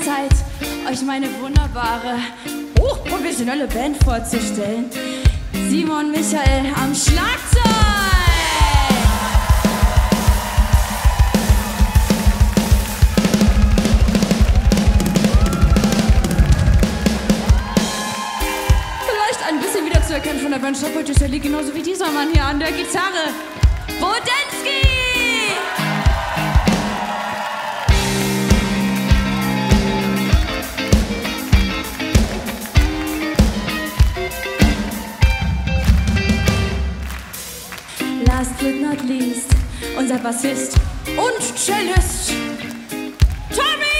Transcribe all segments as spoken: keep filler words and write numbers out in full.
Zeit, euch meine wunderbare, hochprofessionelle Band vorzustellen. Simon Michael am Schlagzeug! Vielleicht ein bisschen wiederzuerkennen von der Band Subtitles Available, genauso wie dieser Mann hier an der Gitarre. Bodensky! Last but not least, unser Bassist und Cellist, Tommy!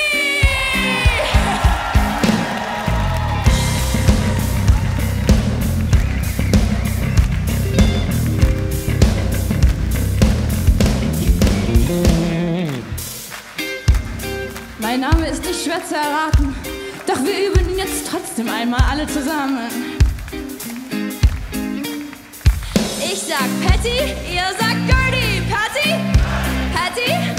Mein Name ist nicht schwer zu erraten, doch wir üben ihn jetzt trotzdem einmal alle zusammen. Ich sag Patty, ihr sagt Gurdy. Patty? Patty?